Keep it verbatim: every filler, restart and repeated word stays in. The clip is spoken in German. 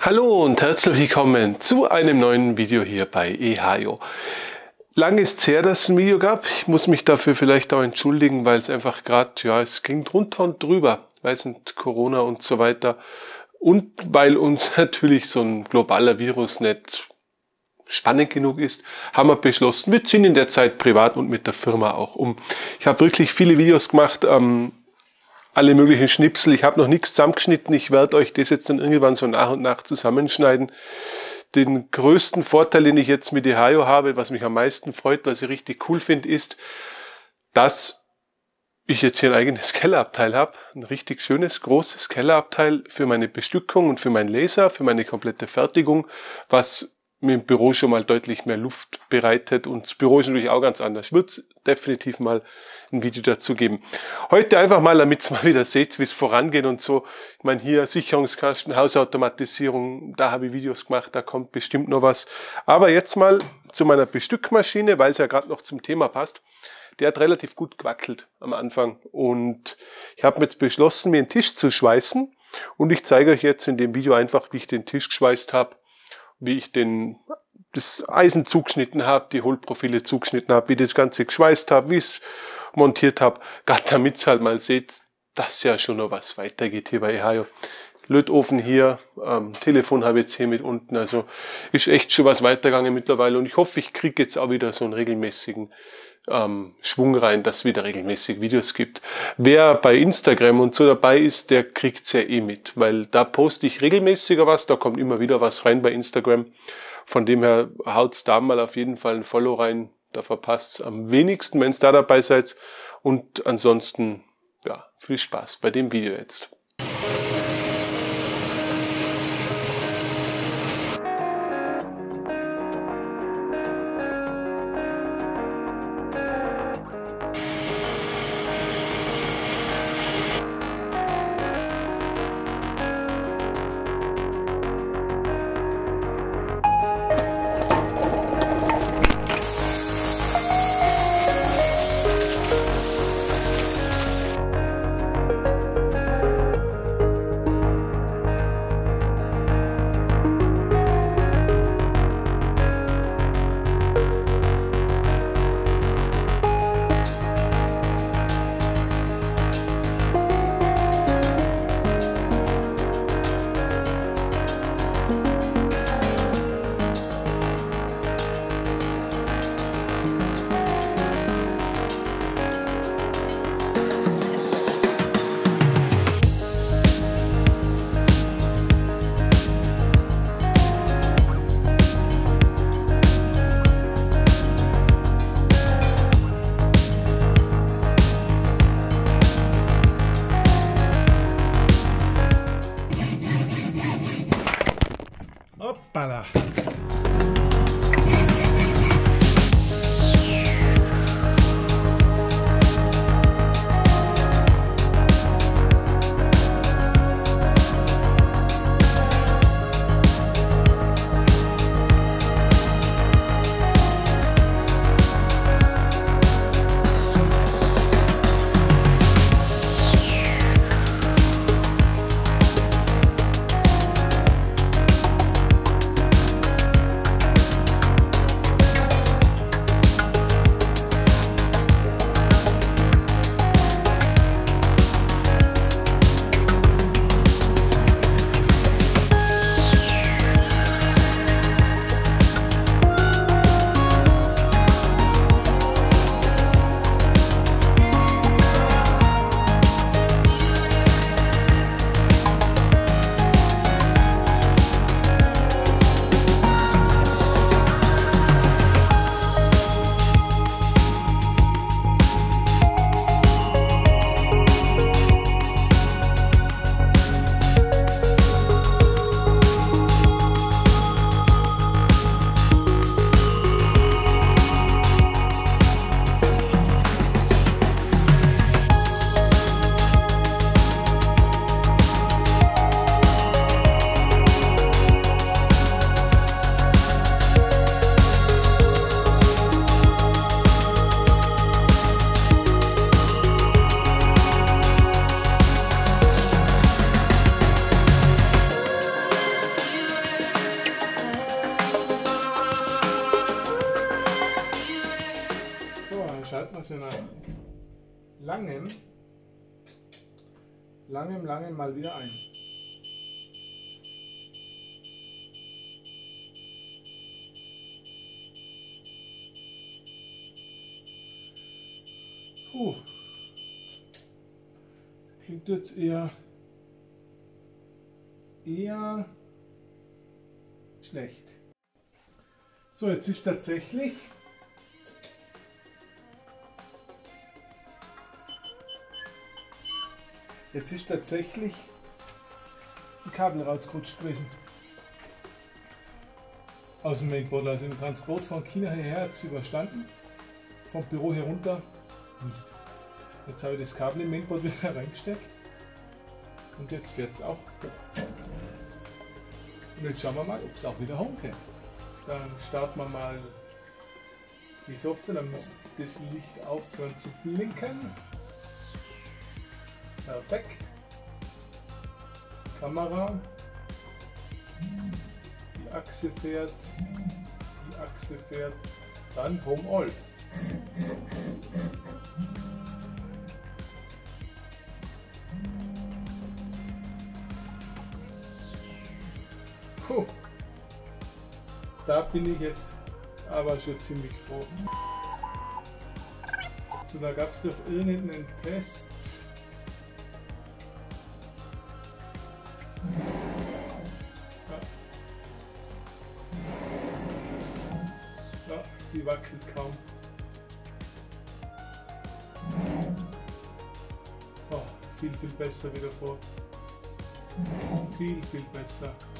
Hallo und herzlich willkommen zu einem neuen Video hier bei eHayo. Lang ist es her, dass es ein Video gab. Ich muss mich dafür vielleicht auch entschuldigen, weil es einfach gerade, ja, es ging drunter und drüber. Weiß nicht, Corona und so weiter. Und weil uns natürlich so ein globaler Virus nicht spannend genug ist, haben wir beschlossen, wir ziehen in der Zeit privat und mit der Firma auch um. Ich habe wirklich viele Videos gemacht, ähm, alle möglichen Schnipsel. Ich habe noch nichts zusammengeschnitten. Ich werde euch das jetzt dann irgendwann so nach und nach zusammenschneiden. Den größten Vorteil, den ich jetzt mit eHayo habe, was mich am meisten freut, was ich richtig cool finde, ist, dass ich jetzt hier ein eigenes Kellerabteil habe. Ein richtig schönes, großes Kellerabteil für meine Bestückung und für meinen Laser, für meine komplette Fertigung, was mir im Büro schon mal deutlich mehr Luft bereitet, und das Büro ist natürlich auch ganz anders. Ich würde definitiv mal ein Video dazu geben. Heute einfach mal, damit ihr mal wieder seht, wie es vorangeht und so. Ich meine, hier Sicherungskasten, Hausautomatisierung, da habe ich Videos gemacht, da kommt bestimmt noch was. Aber jetzt mal zu meiner Bestückmaschine, weil es ja gerade noch zum Thema passt. Der hat relativ gut gewackelt am Anfang und ich habe mir jetzt beschlossen, mir einen Tisch zu schweißen, und ich zeige euch jetzt in dem Video einfach, wie ich den Tisch geschweißt habe, wie ich den, das Eisen zugeschnitten habe, die Hohlprofile zugeschnitten habe, wie ich das Ganze geschweißt habe, wie ich es montiert habe. Gerade damit ihr halt mal seht, dass ja schon noch was weitergeht hier bei eHayo. Lötofen hier, ähm, Telefon habe ich jetzt hier mit unten, also ist echt schon was weitergegangen mittlerweile, und ich hoffe, ich kriege jetzt auch wieder so einen regelmäßigen ähm, Schwung rein, dass es wieder regelmäßig Videos gibt. Wer bei Instagram und so dabei ist, der kriegt es ja eh mit, weil da poste ich regelmäßiger was, da kommt immer wieder was rein bei Instagram. Von dem her haut's da mal auf jeden Fall ein Follow rein, da verpasst es am wenigsten, wenn es da dabei seid, und ansonsten, ja, viel Spaß bei dem Video jetzt. Hoppala! Also nach langem, langem, langem mal wieder ein. Puh. Klingt jetzt eher, eher schlecht. So, jetzt ist tatsächlich Jetzt ist tatsächlich ein Kabel rausgerutscht gewesen. Aus dem Mainboard, also im Transport von China hierher hat es überstanden. Vom Büro herunter nicht. Jetzt habe ich das Kabel im Mainboard wieder reingesteckt. Und jetzt fährt es auch hoch. Und jetzt schauen wir mal, ob es auch wieder hochfährt. Dann starten wir mal die Software, dann muss das Licht aufhören zu blinken. Perfekt. Kamera. Die Achse fährt. Die Achse fährt. Dann Home All. Puh. Da bin ich jetzt aber schon ziemlich froh. So, da gab es doch irgendeinen Test. Ja, die wackelt kaum. Oh, viel, viel besser wieder vor. Viel, viel besser.